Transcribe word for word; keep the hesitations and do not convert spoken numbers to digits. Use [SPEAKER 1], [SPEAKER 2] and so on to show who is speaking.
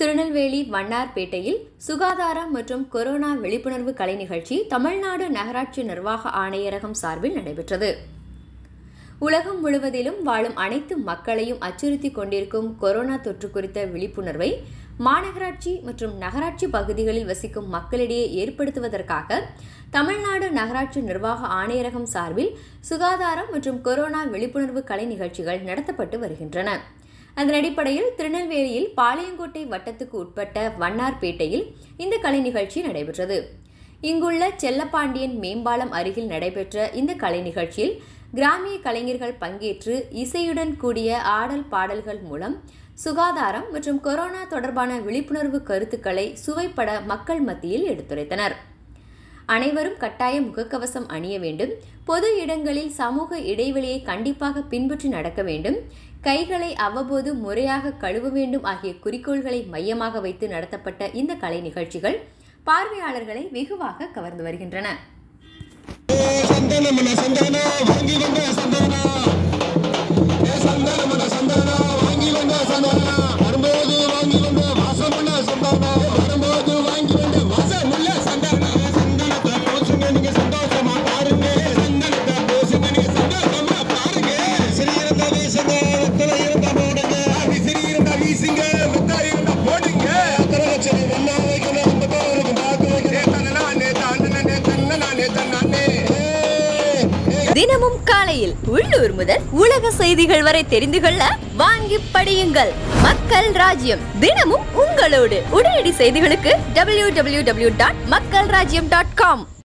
[SPEAKER 1] திருநெல்வேலி வண்ணார்பேட்டையில் சுகாதாரம் மற்றும் கொரோனா விழிப்புணர்வு கலை நிகழ்ச்சி தமிழ்நாடு நகராட்சி நிர்வாக ஆணையரகம் சார்பில் நடைபெற்றது. உலகம் முழுவதிலும் வாழும் அனைத்து மக்களையும் அச்சுறுத்திக் கொண்டிருக்கும் கொரோனா தொற்று குறித்த விழிப்புணர்வை மாநகராட்சி மற்றும் நகராட்சி பகுதிகளில் வசிக்கும் மக்களிடையே ஏற்படுத்துவதற்காக தமிழ்நாடு நகராட்சி நிர்வாக ஆணையரகம் சார்பில் சுகாதாரம் மற்றும் கொரோனா விழிப்புணர்வு கலை நிகழ்ச்சிகள் நடத்தப்பட்டு வருகின்றன. அதன் அடிப்படையில் திருநெல்வேலியில் பாளையங்கோட்டை வட்டத்துக்கு உட்பட்ட வண்ணார்பேட்டையில் இந்த கலை நிகழ்ச்சி நடைபெற்றது. இங்குள்ள செல்லப்பாண்டியன் மேம்பாலம் அருகில் நடைபெற்ற இந்த கலை நிகழ்ச்சியில் கிராமிய கலைஞர்கள் பங்கேற்று இசையுடன் கூடிய ஆடல் பாடல்கள் மூலம் சுகாதாரம் மற்றும் கொரோனா தொடர்பான விழிப்புணர்வு கருத்துக்களை சுவைப்பட மக்கள் மத்தியில் எடுத்துரைத்தனர். அனைவரும் கட்டாய முகக்கவசம் அணிய வேண்டும், பொது இடங்களில் சமூக இடைவெளியை கண்டிப்பாக பின்பற்றி நடக்க வேண்டும், கைகளை அவ்வப்போது முறையாக கழுவ வேண்டும் ஆகிய குறிக்கோள்களை மையமாக வைத்து நடத்தப்பட்ட இந்த கலை நிகழ்ச்சிகள் பார்வையாளர்களை வெகுவாக கவர்ந்து வருகின்றன. தினமும் காலையில் உள்ளூர் முதல் உலக செய்திகள் வரை தெரிந்து கொள்ள வாங்கி படியுங்கள். மக்கள் ராஜ்யம், தினமும் உங்களோடு. உடனடி செய்திகளுக்கு டபிள்யூ டபிள்யூ டபிள்யூ டாட் மக்கள் ராஜ்யம் டாட் காம்.